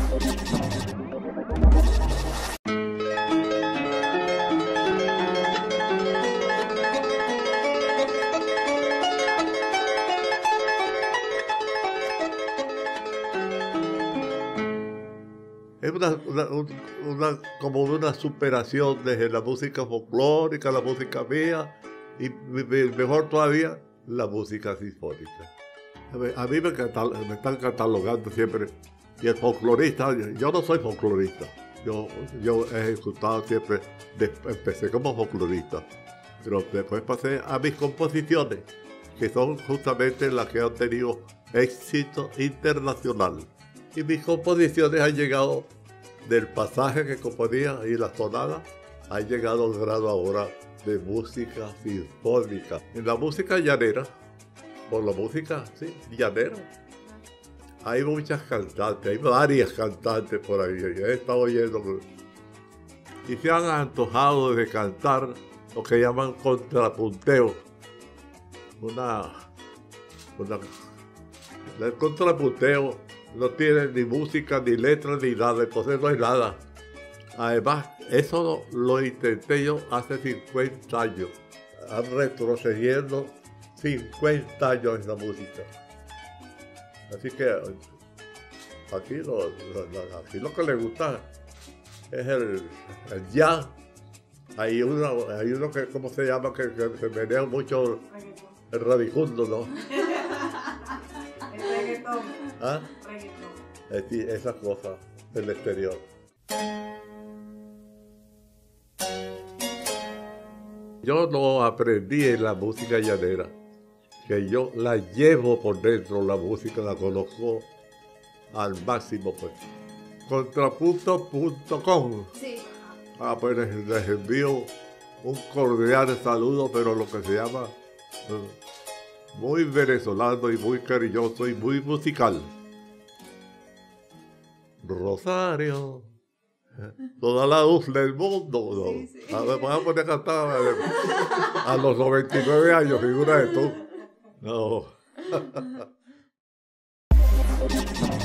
Es como una superación desde la música folclórica, la música mía, y mejor todavía, la música sinfónica. A mí me están catalogando siempre, y el folclorista, yo no soy folclorista, yo he ejecutado siempre, empecé como folclorista, pero después pasé a mis composiciones, que son justamente las que han tenido éxito internacional. Y mis composiciones han llegado del pasaje que componía y las tonadas, han llegado al grado ahora de música sinfónica. En la música llanera, por la música llanera, hay muchas cantantes, hay varias cantantes por ahí. He estado oyendo y se han antojado de cantar lo que llaman contrapunteo. El contrapunteo no tiene ni música, ni letra, ni nada, entonces no hay nada. Además, eso lo intenté yo hace 50 años. Han retrocediendo 50 años en la música. Así que aquí lo que le gusta es el jazz. Hay uno que, ¿cómo se llama? Que se menea mucho el rabicundo, ¿no? El reggaetón. ¿Ah? Esas cosas del exterior. Yo no aprendí en la música llanera, que yo la llevo por dentro, la música la conozco al máximo, pues. Contrapunto.com. Sí. Pues les envío un cordial saludo, pero lo que se llama muy venezolano y muy cariñoso y muy musical. Rosario, toda la luz del mundo, ¿no? Sí, sí. A ver, vamos a poner a cantar a los 99 años, figura de tú. No.